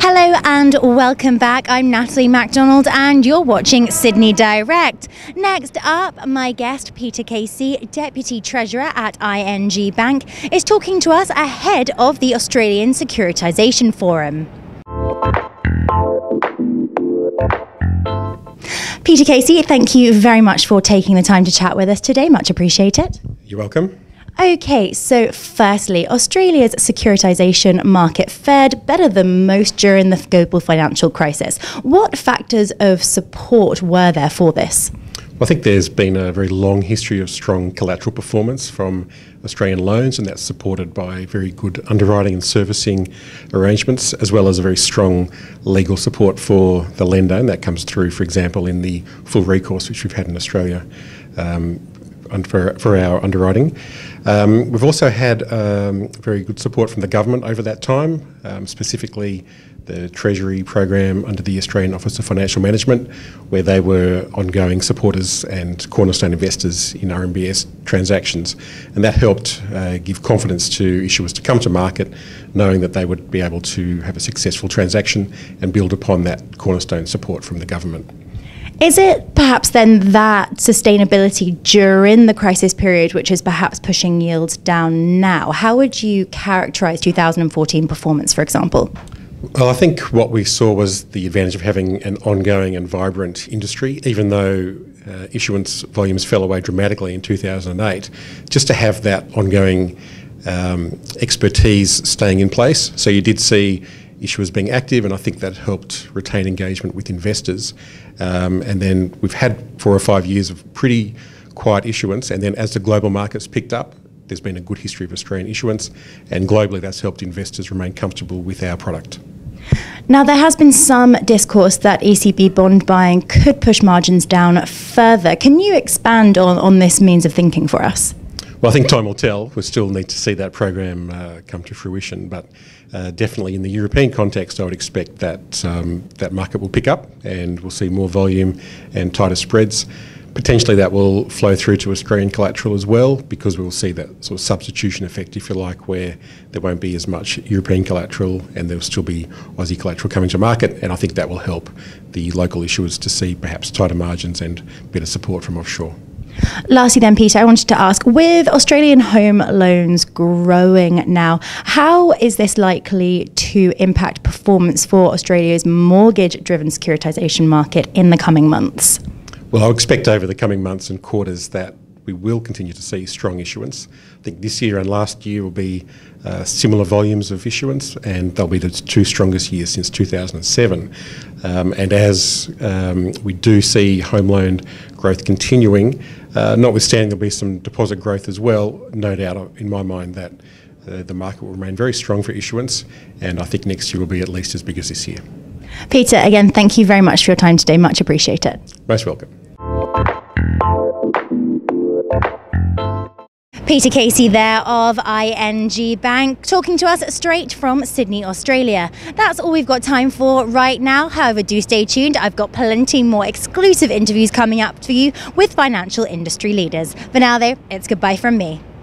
Hello and welcome back. I'm Natalie MacDonald and you're watching Sydney Direct. Next up, my guest Peter Casey, Deputy Treasurer at ING Bank, is talking to us ahead of the Australian Securitisation Forum. Peter Casey, thank you very much for taking the time to chat with us today. Much appreciated. You're welcome. Okay, so firstly, Australia's securitisation market fared better than most during the global financial crisis. What factors of support were there for this? Well, I think there's been a very long history of strong collateral performance from Australian loans, and that's supported by very good underwriting and servicing arrangements, as well as a very strong legal support for the lender, and that comes through, for example, in the full recourse which we've had in Australia for our underwriting. We've also had very good support from the government over that time, specifically the Treasury program under the Australian Office of Financial Management, where they were ongoing supporters and cornerstone investors in RMBS transactions. And that helped give confidence to issuers to come to market, knowing that they would be able to have a successful transaction and build upon that cornerstone support from the government. Is it perhaps then that sustainability during the crisis period which is perhaps pushing yields down now? How would you characterise 2014 performance, for example? Well, I think what we saw was the advantage of having an ongoing and vibrant industry, even though issuance volumes fell away dramatically in 2008, just to have that ongoing expertise staying in place. So you did see issuers being active, and I think that helped retain engagement with investors. And then we've had 4 or 5 years of pretty quiet issuance, and then as the global markets picked up, there's been a good history of Australian issuance, and globally that's helped investors remain comfortable with our product. Now, there has been some discourse that ECB bond buying could push margins down further. Can you expand on this means of thinking for us? Well, I think time will tell. We still need to see that program come to fruition, but definitely in the European context, I would expect that that market will pick up and we'll see more volume and tighter spreads. Potentially that will flow through to Australian collateral as well, because we will see that sort of substitution effect, if you like, where there won't be as much European collateral and there will still be Aussie collateral coming to market, and I think that will help the local issuers to see perhaps tighter margins and better support from offshore. Lastly then, Peter, I wanted to ask, with Australian home loans growing now, how is this likely to impact performance for Australia's mortgage-driven securitisation market in the coming months? Well, I expect over the coming months and quarters that we will continue to see strong issuance. I think this year and last year will be similar volumes of issuance, and they'll be the 2 strongest years since 2007. And as we do see home loan growth continuing, notwithstanding there'll be some deposit growth as well, no doubt in my mind that the market will remain very strong for issuance, and I think next year will be at least as big as this year. Peter, again, thank you very much for your time today. Much appreciated. Most welcome. Peter Casey there of ING Bank, talking to us straight from Sydney, Australia. That's all we've got time for right now. However, do stay tuned. I've got plenty more exclusive interviews coming up for you with financial industry leaders. For now, though, it's goodbye from me.